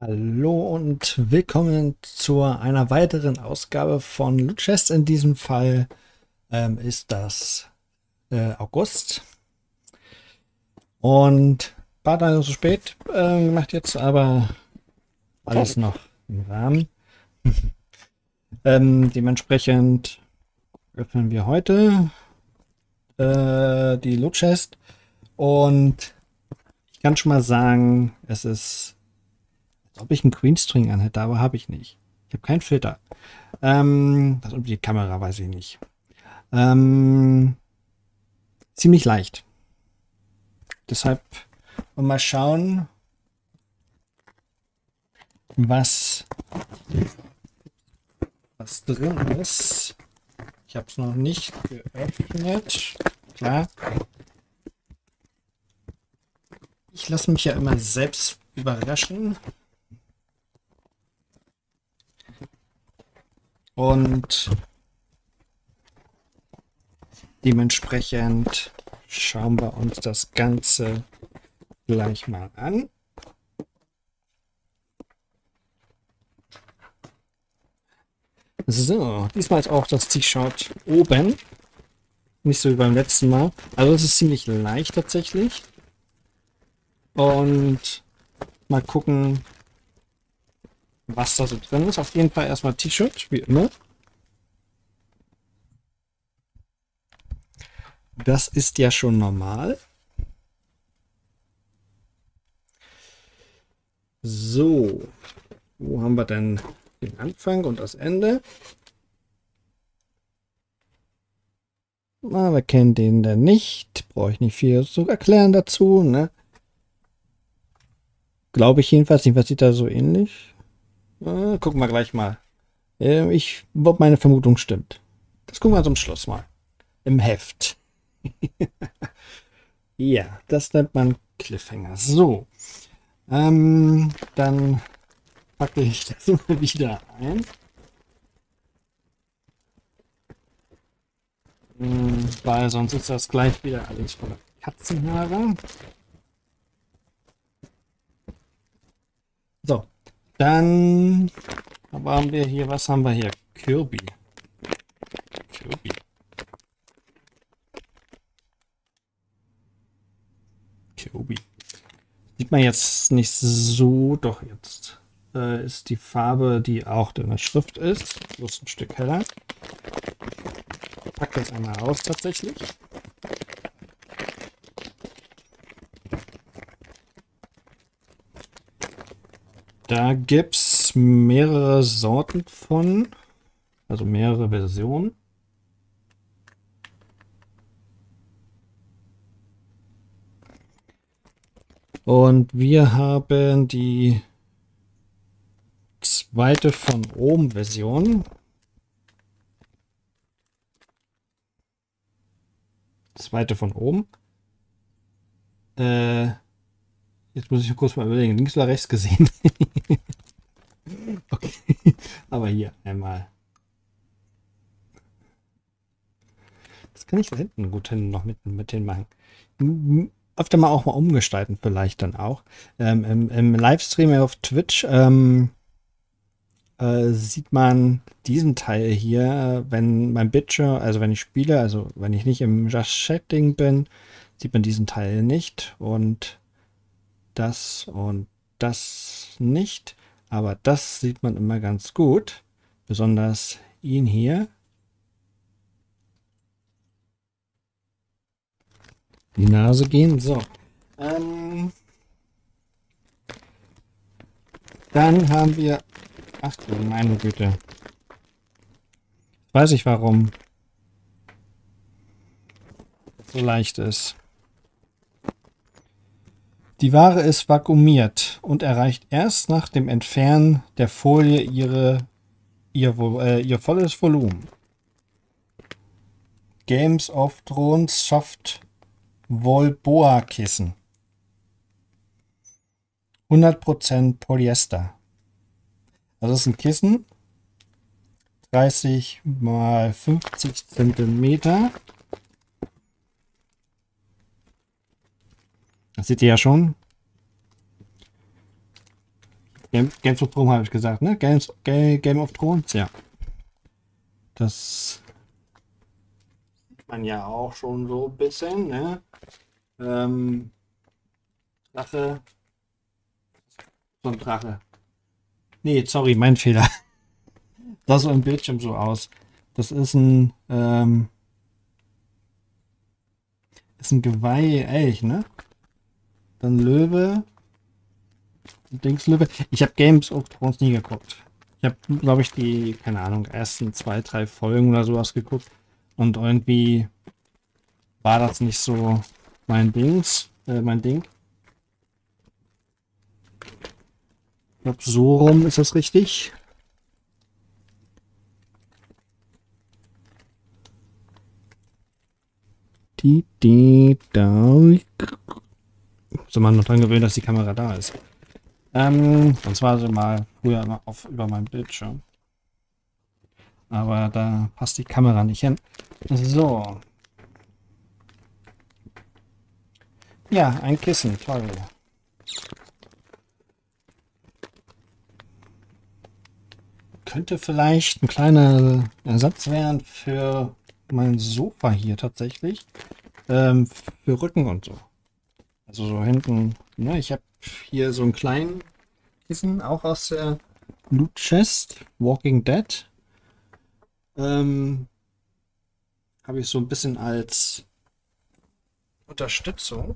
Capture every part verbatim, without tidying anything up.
Hallo und willkommen zu einer weiteren Ausgabe von Loot Chest. In diesem Fall ähm, ist das äh, August und ein paar Tage zu spät äh, gemacht jetzt, aber alles noch im Rahmen. ähm, dementsprechend öffnen wir heute äh, die Loot Chest und ich kann schon mal sagen, es ist, als ob ich einen Queen String anhätte, aber habe ich nicht. Ich habe keinen Filter. Ähm, das und die Kamera weiß ich nicht. Ähm, ziemlich leicht. Deshalb mal schauen, was, was drin ist. Ich habe es noch nicht geöffnet. Klar. Ich lasse mich ja immer selbst überraschen. Und dementsprechend schauen wir uns das Ganze gleich mal an. So, diesmal ist auch das T-Shirt oben. Nicht so wie beim letzten Mal. Also es ist ziemlich leicht tatsächlich. Und mal gucken, was da so drin ist. Auf jeden Fall erstmal T-Shirt, wie immer. Das ist ja schon normal. So, wo haben wir denn den Anfang und das Ende? Na, wir kennen den denn nicht. Brauche ich nicht viel zu erklären dazu, ne? Glaube ich jedenfalls nicht. Was sieht da so ähnlich? Äh, gucken wir gleich mal. Äh, ich, ob meine Vermutung stimmt. Das gucken wir zum Schluss mal. Im Heft. Ja, das nennt man Cliffhanger. So. Ähm, dann packe ich das mal wieder ein. Hm, weil sonst ist das gleich wieder alles voller Katzenhaare. So, dann haben wir hier, was haben wir hier? Kirby. Kirby. Kirby. Sieht man jetzt nicht so, doch jetzt äh, ist die Farbe, die auch in der Schrift ist, bloß ein Stück heller. Ich packe das einmal raus tatsächlich. Da gibt es mehrere Sorten von, also mehrere Versionen. Und wir haben die zweite von oben Version. Zweite von oben. Äh, jetzt muss ich kurz mal überlegen, links oder rechts gesehen. Okay, aber hier einmal. Das kann ich da hinten gut hin noch mit, mit hin machen. Öfter mal auch mal umgestalten vielleicht dann auch. Ähm, im, Im Livestream auf Twitch ähm, äh, sieht man diesen Teil hier, wenn mein Bildschirm, also wenn ich spiele, also wenn ich nicht im Just Chatting bin, sieht man diesen Teil nicht und das und das nicht. Aber das sieht man immer ganz gut. Besonders ihn hier. Die Nase gehen. So. Ähm, dann haben wir. Ach du meine Güte. Weiß ich warum so leicht ist. Die Ware ist vakuumiert und erreicht erst nach dem Entfernen der Folie ihre, ihr, äh, ihr volles Volumen. Games of Thrones Soft Wollboa Kissen. hundert Prozent Polyester. Also das ist ein Kissen. dreißig mal fünfzig Zentimeter. Das seht ihr ja schon. Game, Games of Thrones habe ich gesagt, ne? Games, Game, Game of Thrones, ja. Das sieht man ja auch schon so ein bisschen, ne? Ähm, Drache. So ein Drache. Nee, sorry, mein Fehler. Das sah im Bildschirm so aus. Das ist ein, ähm, ist ein Geweih, Elch, ne? Dann Löwe. Dingslöwe. Ich habe Games of Thrones nie geguckt. Ich habe, glaube ich, die, keine Ahnung, ersten zwei, drei Folgen oder sowas geguckt. Und irgendwie war das nicht so mein Dings, äh, mein Ding. Ich glaube, so rum ist das richtig. Die, die, da. Soll man noch dran gewöhnen, dass die Kamera da ist. Ähm, und zwar so mal früher immer auf über meinem Bildschirm. Aber da passt die Kamera nicht hin. So. Ja, ein Kissen, toll. Könnte vielleicht ein kleiner Ersatz werden für mein Sofa hier tatsächlich. Ähm, für Rücken und so. Also so hinten. Ne, ich habe hier so einen kleinen Kissen, auch aus der Loot Chest, Walking Dead. Ähm, habe ich so ein bisschen als Unterstützung.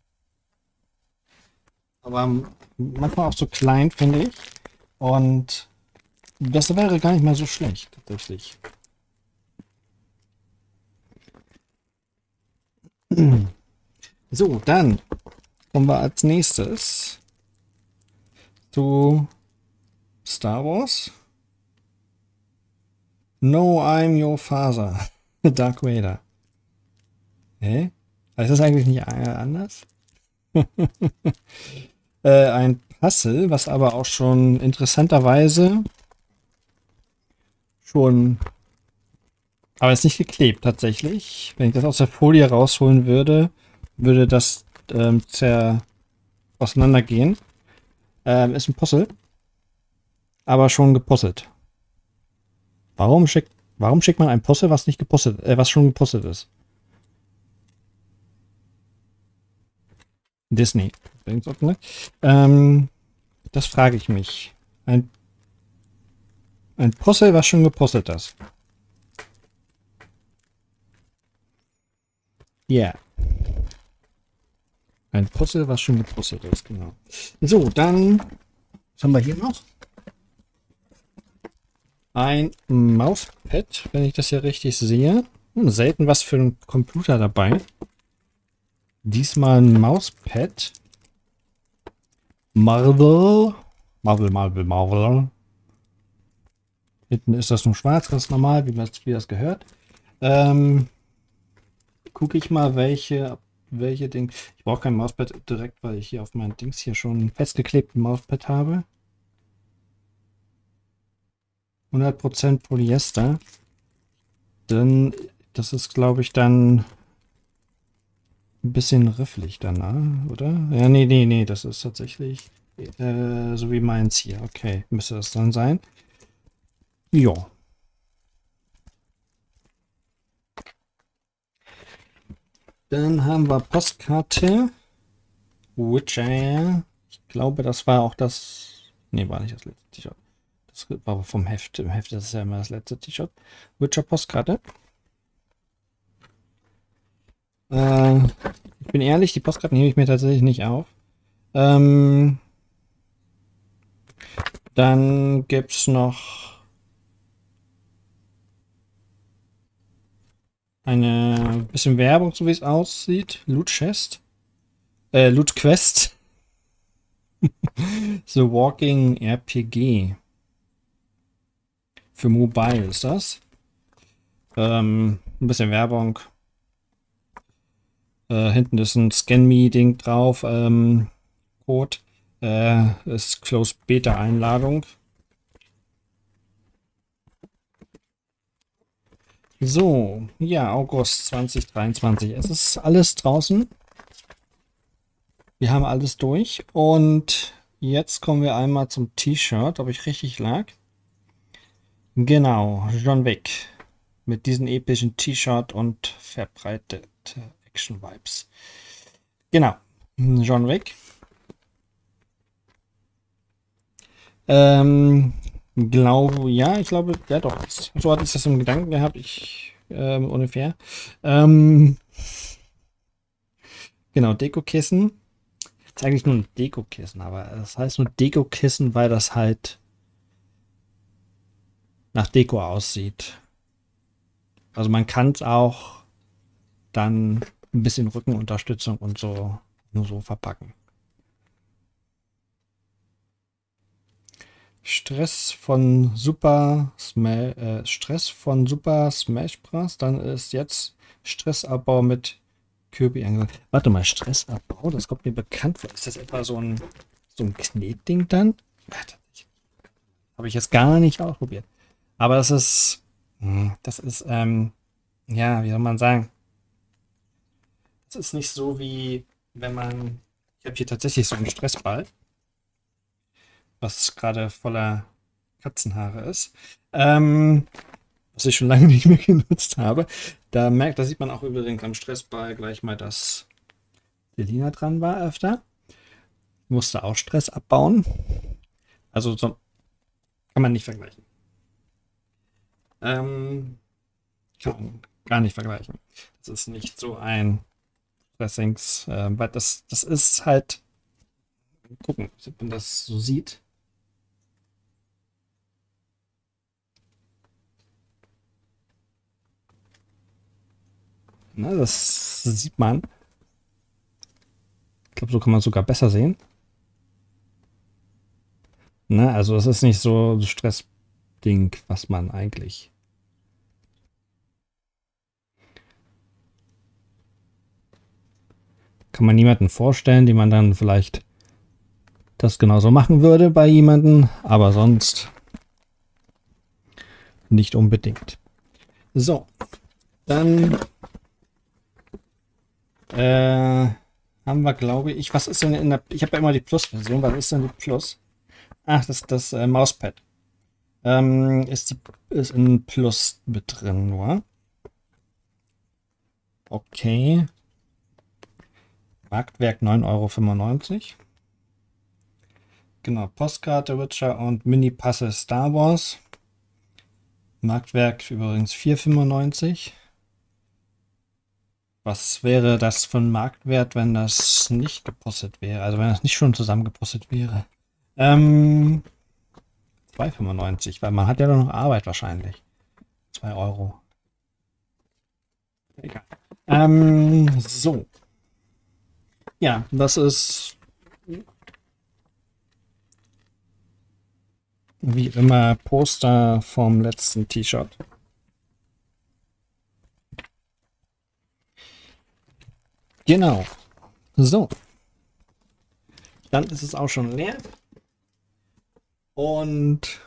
Aber manchmal auch so klein, finde ich. Und das wäre gar nicht mal so schlecht, tatsächlich. So, dann kommen wir als nächstes zu Star Wars. No, I'm your father. Dark Vader. Hä? Ist das eigentlich nicht anders? äh, ein Puzzle, was aber auch schon interessanterweise schon, aber ist nicht geklebt tatsächlich. Wenn ich das aus der Folie rausholen würde, würde das ähm, zer auseinandergehen. Ähm, ist ein Puzzle, aber schon gepuzzelt. Warum schickt, warum schickt man ein Puzzle, was nicht gepuzzelt, äh, was schon gepuzzelt ist? Disney. Ähm, das frage ich mich. Ein, ein Puzzle, was schon gepuzzelt ist. Ja. Yeah. Ein Puzzle, was schon gepuzzelt ist, genau. So, dann, was haben wir hier noch? Ein Mauspad, wenn ich das hier richtig sehe. Hm, selten was für einen Computer dabei. Diesmal ein Mauspad. Marvel. Marvel, Marvel, Marvel. Hinten ist das nur schwarz, ganz normal, wie das, wie das gehört. Ähm, gucke ich mal, welche, welche Ding. Ich brauche kein Mauspad direkt, weil ich hier auf mein Dings hier schon festgeklebten Mauspad habe. hundert Prozent Polyester. Dann, das ist, glaube ich, dann ein bisschen rifflig danach, oder? Ja, nee, nee, nee, das ist tatsächlich äh, so wie meins hier. Okay, müsste das dann sein. Ja. Dann haben wir Postkarte. Witcher. Ich glaube, das war auch das. Nee, war nicht das letzte T-Shirt. Das war aber vom Heft. Im Heft ist es ja immer das letzte T-Shirt. Witcher Postkarte. Äh, ich bin ehrlich, die Postkarten nehme ich mir tatsächlich nicht auf. Ähm, dann gibt es noch eine bisschen Werbung, so wie es aussieht. Loot Chest. Äh, Loot Quest. The Walking R P G. Für Mobile ist das. Ähm, ein bisschen Werbung. Äh, hinten ist ein Scan-Me-Ding drauf. Ähm, Code. Äh, ist Closed Beta-Einladung. So, ja, August zwanzig dreiundzwanzig. Es ist alles draußen. Wir haben alles durch. Und jetzt kommen wir einmal zum T-Shirt, ob ich richtig lag. Genau, John Wick. Mit diesem epischen T-Shirt und verbreitet Action-Vibes. Genau, John Wick. Ähm, glaube, ja, ich glaube, ja doch. So hatte ich das im Gedanken gehabt, ich, ähm, ungefähr. Ähm, genau, Dekokissen. Das ist eigentlich nur ein Dekokissen, aber das heißt nur Dekokissen, weil das halt nach Deko aussieht. Also man kann es auch dann ein bisschen Rückenunterstützung und so nur so verpacken. Stress von Super Smash, äh, Stress von Super Smash Bros. Dann ist jetzt Stressabbau mit Kirby angesagt. Warte mal, Stressabbau, das kommt mir bekannt vor. Ist das etwa so ein, so ein Knetding dann? Habe ich jetzt gar nicht ausprobiert. Aber das ist, das ist, ähm, ja, wie soll man sagen? Das ist nicht so wie, wenn man, ich habe hier tatsächlich so einen Stressball, was gerade voller Katzenhaare ist, ähm, was ich schon lange nicht mehr genutzt habe. Da merkt, da sieht man auch übrigens am Stressball gleich mal, dass Selina dran war öfter. Musste auch Stress abbauen. Also so kann man nicht vergleichen. Ähm, kann gar nicht vergleichen. Das ist nicht so ein Stressings, äh, weil das, das ist halt, gucken, ob man das so sieht. Na, das sieht man. Ich glaube, so kann man es sogar besser sehen. Na, also das ist nicht so ein Stressding, was man eigentlich. Kann man niemanden vorstellen, den man dann vielleicht das genauso machen würde bei jemanden, aber sonst nicht unbedingt. So, dann äh, haben wir, glaube ich, was ist denn in der, ich habe ja immer die Plus-Version, was ist denn die Plus? Ach, das ist das äh, Mauspad. Ähm, ist, die, ist in Plus mit drin, nur. Okay. Marktwerk neun Euro fünfundneunzig. Genau, Postkarte Witcher und Mini-Passe Star Wars. Marktwerk übrigens vier fünfundneunzig. Was wäre das für ein Marktwert, wenn das nicht gepostet wäre? Also wenn das nicht schon zusammengepostet wäre. Ähm, zwei fünfundneunzig, weil man hat ja noch Arbeit wahrscheinlich. zwei Euro. Egal. Ähm, so. Ja, das ist wie immer Poster vom letzten T-Shirt. Genau. So. Dann ist es auch schon leer. Und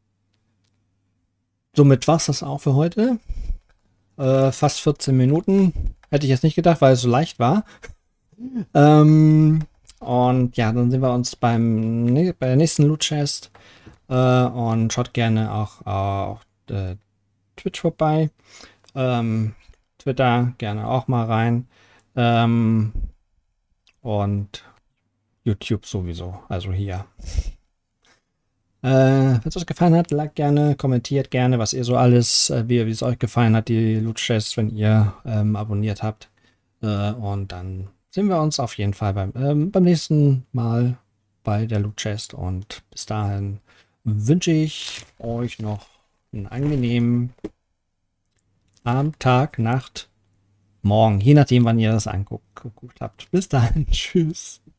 somit war es das auch für heute. Äh, fast vierzehn Minuten. Hätte ich jetzt nicht gedacht, weil es so leicht war. ähm, und ja, dann sehen wir uns beim bei der nächsten Loot Chest. Äh, und schaut gerne auch auf äh, Twitch vorbei. Ähm, Twitter gerne auch mal rein. Ähm, und YouTube sowieso, also hier. Äh, wenn es euch gefallen hat, like gerne, kommentiert gerne, was ihr so alles, äh, wie, wie es euch gefallen hat, die Loot Chests, wenn ihr ähm, abonniert habt. Äh, und dann sehen wir uns auf jeden Fall beim, ähm, beim nächsten Mal bei der Loot Chest. Und bis dahin wünsche ich euch noch einen angenehmen Abend, Tag, Nacht, Morgen, je nachdem, wann ihr das anguckt habt. Bis dahin, tschüss.